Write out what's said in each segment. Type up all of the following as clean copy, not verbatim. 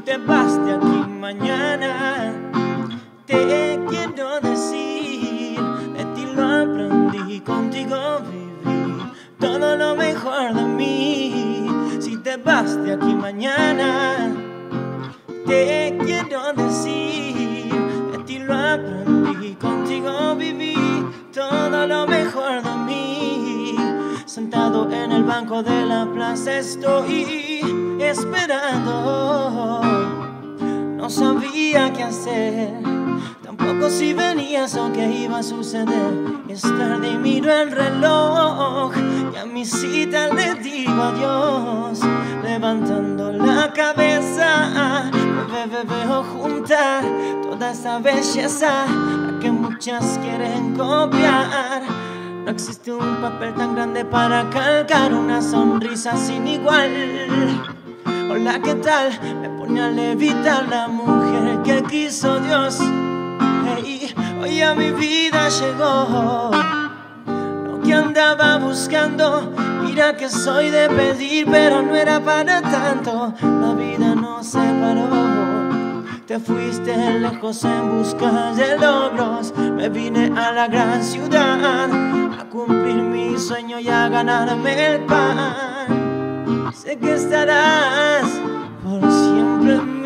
te vas de aquí mañana, te quiero decir, de ti lo aprendí, contigo viví todo lo mejor de mí. Si te vas de aquí mañana, te quiero decir, de ti lo aprendí, contigo viví todo lo mejor de mí. Sentado en el banco de la plaza estoy esperando. No sabía qué hacer, tampoco si venías o qué iba a suceder. Es tarde y miro el reloj y a mi cita le digo adiós. Levantando la cabeza, veo juntar toda esa belleza, la que muchas quieren copiar. No existe un papel tan grande para calcar una sonrisa sin igual. Hola, ¿qué tal? Me pone a levitar la mujer que quiso Dios. Hey, hoy a mi vida llegó lo que andaba buscando. Mira que soy de pedir, pero no era para tanto. La vida nos separó. Te fuiste lejos en busca de logros. Me vine a la gran ciudad a cumplir mi sueño y a ganarme el pan. Sé que estarás por siempre en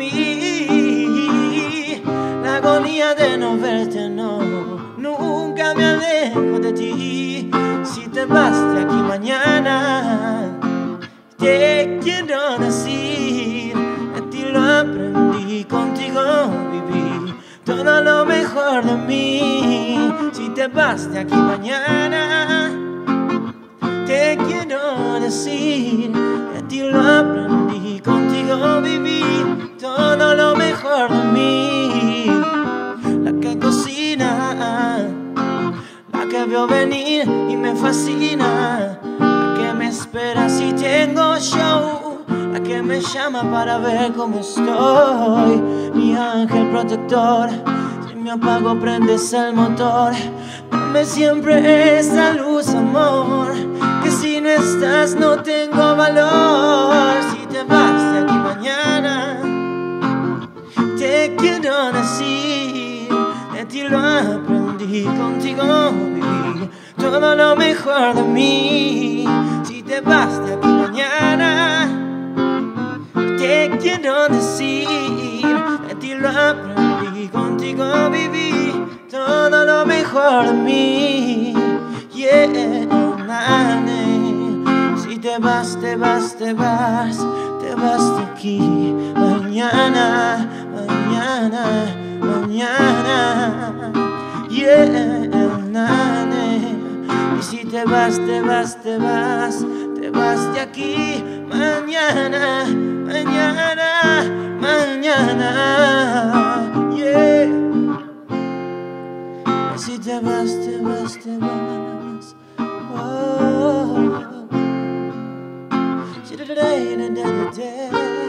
mí. La agonía de no verte, no, nunca me alejo de ti. Si te vas de aquí mañana, te quiero decir, de ti lo aprendí, contigo viví todo lo mejor de mí. Si te vas de aquí mañana, te quiero decir, de ti lo aprendí, contigo viví todo lo mejor de mí. La que cocina, la que veo venir y me fascina, la que me espera si tengo show, la que me llama para ver cómo estoy. Mi ángel protector, si me apago prendes el motor. Dame siempre esa luz, amor, que si no estás no tengo valor. Si te vas de aquí mañana, te quiero decir, de ti lo aprendí, contigo viví todo lo mejor de mí. Si te vas de aquí mañana, te quiero decir, de ti lo aprendí, contigo viví todo lo mejor de mí. Yeah, si te vas, te vas, te vas, te vas de aquí mañana, mañana, mañana. Yeah, y si te vas, te vas, te vas, te vas de aquí mañana, mañana, mañana. Yeah. Y si te vas, te vas, te vas. Oh.